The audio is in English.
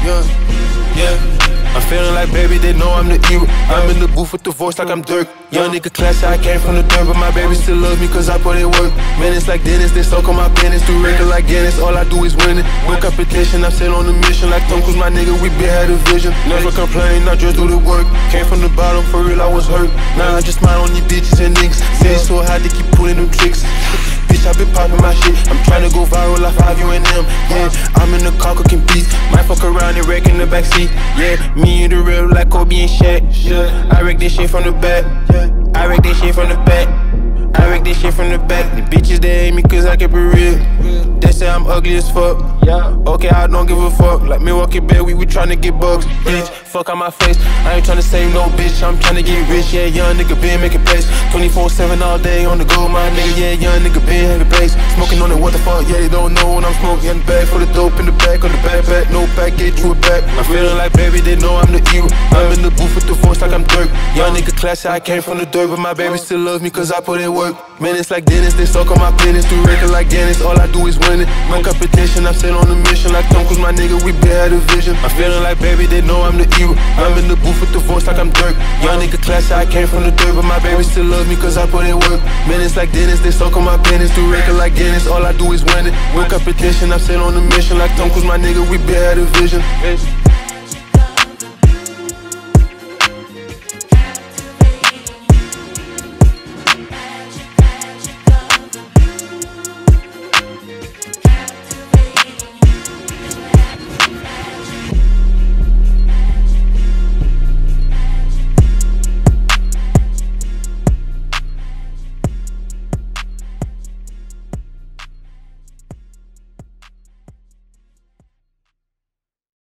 I'm feeling like baby, they know I'm the hero. I'm in the booth with the voice like I'm DURK. Young nigga classy, I came from the dirt, but my baby still loves me cause I put in work. Man, it's like Dennis, they soak on my penis. Do record like Guinness, all I do is win it. No competition, I'm still on the mission. Like Tom Cruise, my nigga, we been had a vision. Never complain, I just do the work. Came from the bottom, for real, I was hurt. Now I just smile on these bitches and niggas. Say it's so hard to keep pulling them tricks. Bitch, I been popping my shit. I'm tryna go viral like 5 you and them. Yeah, I'm in the car cooking beats. Might fuck around and wreck in the backseat. Yeah, me and the real like Kobe and Shaq. I wreck this shit from the back. I wreck this shit from the back. I wreck this shit from the back. The bitches they hate me cause I keep it real. They say I'm ugly as fuck. Okay, I don't give a fuck. Like Milwaukee Bear, we tryna get bugs. Bitch, fuck on my face. I ain't tryna save no bitch, I'm tryna get rich. Yeah, young nigga been making plays 24/7 all day on the go, my nigga. Yeah, young nigga been having bass. Smoking on it, what the fuck? Yeah, they don't know when I'm smoking. In the bag for the dope, in the back on the backpack. No pack, get you a back. I'm feeling like baby, they know I'm the hero. I'm in the booth with the voice like I'm DURK. Young nigga classy, I came from the dirt, but my baby still loves me cause I put in work. Man, it's like Dennis, they soak on my penis. Do record like Guinness, all I do is win it. No competition, I'm still on the mission. Like Tom Cruise, my nigga, we been had a vision. I'm feeling like baby, they know I'm the hero. I'm in the booth with the voice like I'm DURK. Young nigga classy, I came from the dirt, but my baby still loves me cause I put in work. Man, it's like Dennis, they soak on my penis. Do record like Guinness, all I do is win it. No competition, I'm still on the mission. Like Tom Cruise, my nigga, we been had a vision.